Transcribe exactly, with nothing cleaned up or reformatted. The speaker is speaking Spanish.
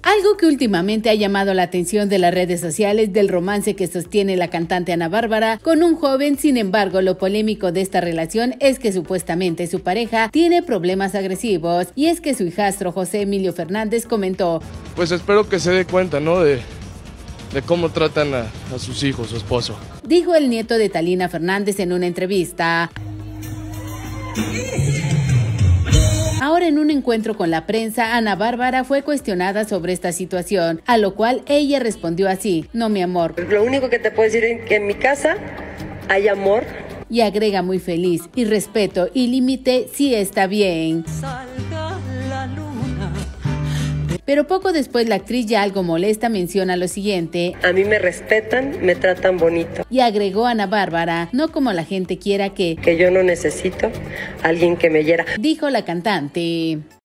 Algo que últimamente ha llamado la atención de las redes sociales del romance que sostiene la cantante Ana Bárbara con un joven. Sin embargo, lo polémico de esta relación es que supuestamente su pareja tiene problemas agresivos, y es que su hijastro José Emilio Fernández comentó: pues espero que se dé cuenta, ¿no? De, de cómo tratan a, a sus hijos, su esposo. Dijo el nieto de Talina Fernández en una entrevista. Ahora, en un encuentro con la prensa, Ana Bárbara fue cuestionada sobre esta situación, a lo cual ella respondió así: no, mi amor. Lo único que te puedo decir es que en mi casa hay amor. Y agrega muy feliz: y respeto y límite sí está bien. Pero poco después, la actriz, ya algo molesta, menciona lo siguiente: a mí me respetan, me tratan bonito. Y agregó Ana Bárbara: no como la gente quiera que... Que yo no necesito a alguien que me hiera. Dijo la cantante.